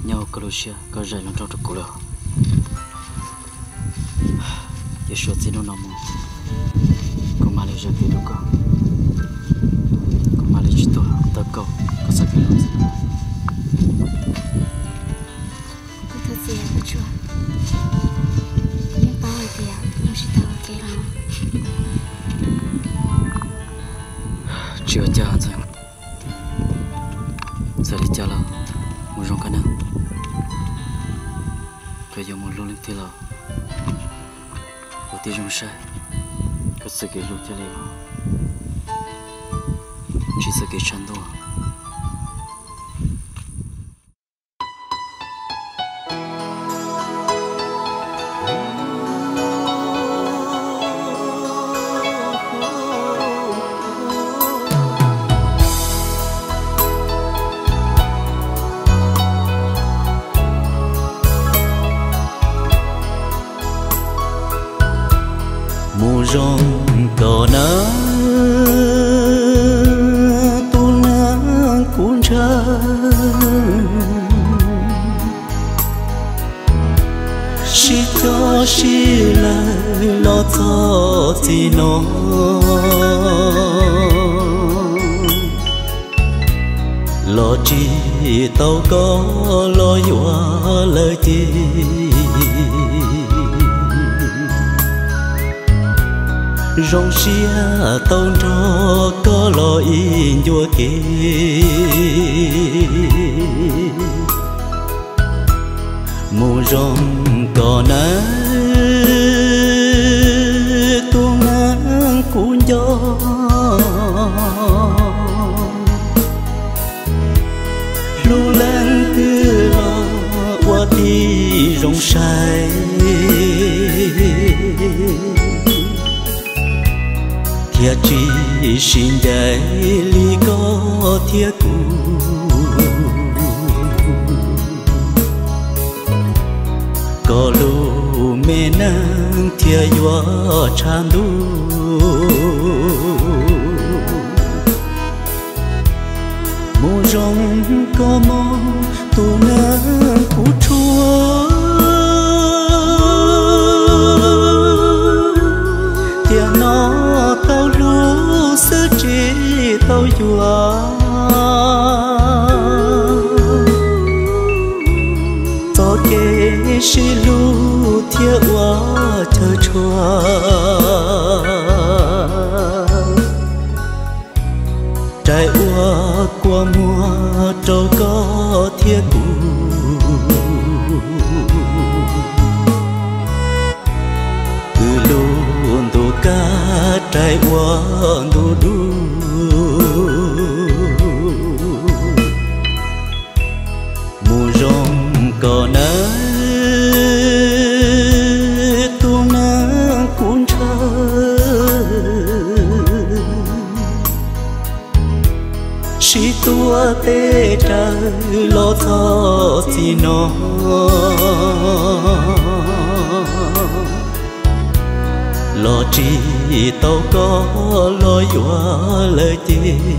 nhau có đôi xe có rải lòng trong trục cổ rồi giờ số gì nó nằm có mà lấy ra cái đâu có mà lấy chỉ tôi ta có sao cái gì có thật gì à chú nhưng bao giờ thì nó chỉ tao cái nào chưa cha rồi giờ đi cha là một rong cái nào bây giờ một lô lên thì là một tí rong sai có sự kiện lúc cho liệu chỉ sự kiện chăn thôi rong cò ná tu ná cuốn cha chỉ cho chỉ lại lo cho gì nó lo chỉ tao có lo dọa lời chi rong xia tông cho có lo in vua kì mù rong cò ná tuông nắng cuốn gió lu lên cứ lo qua đi rong sai thiệt chỉ xin để ly có thiệt cũ có lu mẹ nang thiệt vua chan du mùa rong có mong tu nang cũ chúa thiệt nó tao lu sơ chỉ tao dùa cho kê si lu thiệt quá chờ chua trái ua qua mùa trâu có thiệt cũ cá trái uống đu đu mùa rong cò ná tuông nắng cuốn trời chỉ tua tê trời lo cho gì nó lo chỉ tao có lo dọa lời chi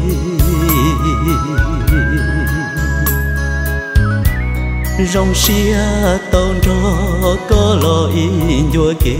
rong xia tao cho có lo in vua kì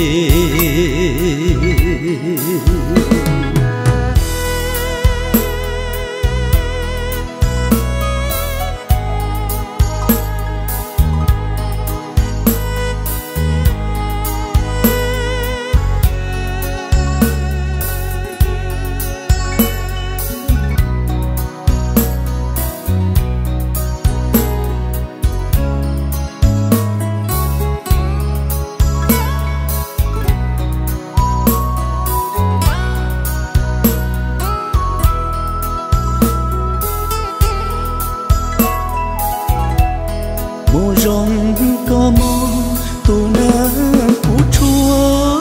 mùa rong có mong tu nắng cũ chúa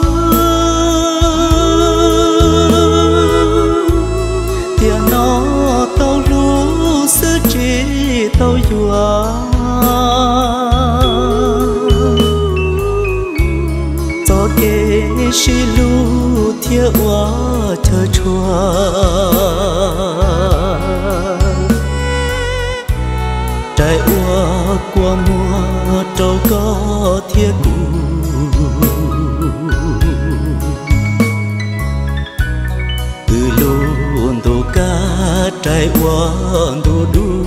thiệt nó tao lu sơ chỉ tao dùa cho kê si lu thiệt quá chờ chua trái hoa qua mùa trâu có thiết cũ từ luôn tô cá trái hoa tô đu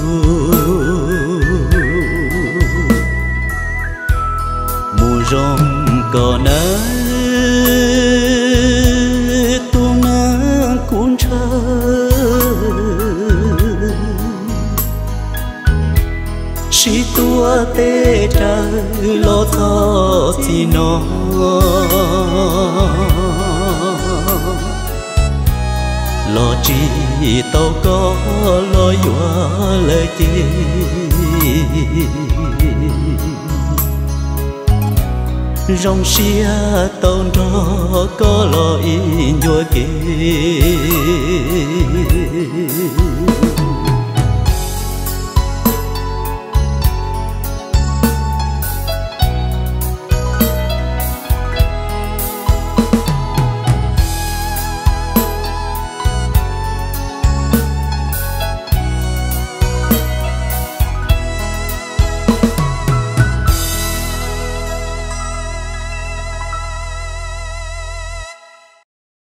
mùa rong còn ấy tung nắng cuốn chỉ tua tê trời lo thọ chỉ nó lo chỉ tao có lo dọa lời chi rong xia tao đó có lo in nhua kia